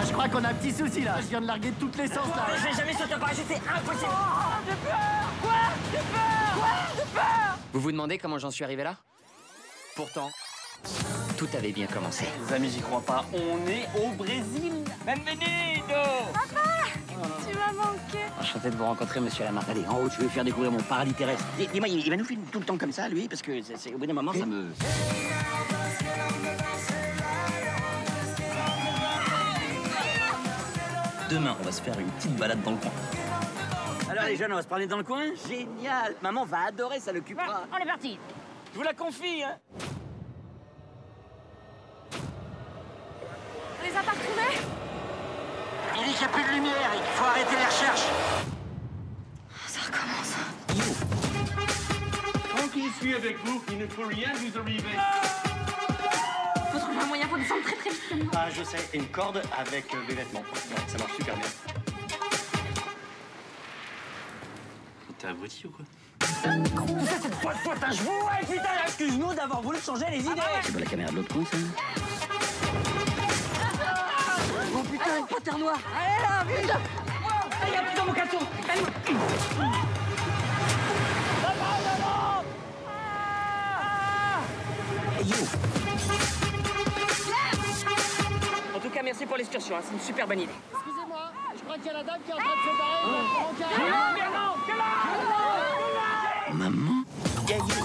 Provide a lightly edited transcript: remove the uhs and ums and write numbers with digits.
je crois qu'on a un petit souci là. Je viens de larguer toutes les sens là. Je vais jamais sauter au parachute, c'est impossible. J'ai peur. Quoi? J'ai peur. Quoi? J'ai peur. Vous vous demandez comment j'en suis arrivé là? Pourtant, tout avait bien commencé. Les amis, j'y crois pas. On est au Brésil. Benvenido. Tu m'as manqué. Enchanté de vous rencontrer, monsieur Lamar. Allez, en haut, je vais vous faire découvrir mon paradis terrestre. Dis-moi, il va nous filmer tout le temps comme ça, lui, parce que au bout d'un moment, ça me... Demain, on va se faire une petite balade dans le coin. Alors les jeunes, on va se parler dans le coin? Génial. Maman va adorer, ça l'occupera. On est parti. Je vous la confie, hein. On les a pas retrouvés? Il dit qu'il n'y a plus de lumière et qu'il faut arrêter les recherches. Ça recommence. Tant qu'il suit avec vous, il ne peut rien vous arriver. Faut trouver un moyen pour descendre très très vite. Ah, je sais, une corde avec des vêtements. Ouais, ça marche super bien. T'es abruti ou quoi? Putain, je vous vois, putain, excuse-nous d'avoir voulu changer les idées. C'est pas la caméra de l'autre con, ça? Oh putain, une panthère noire. Allez là, vite. Il y a un petit dans mon caleçon. Allez. En tout cas, merci pour l'excursion, hein. C'est une super bonne idée. Excusez-moi, je crois qu'il y a la dame qui est en train de se barrer. Maman? Gaillot.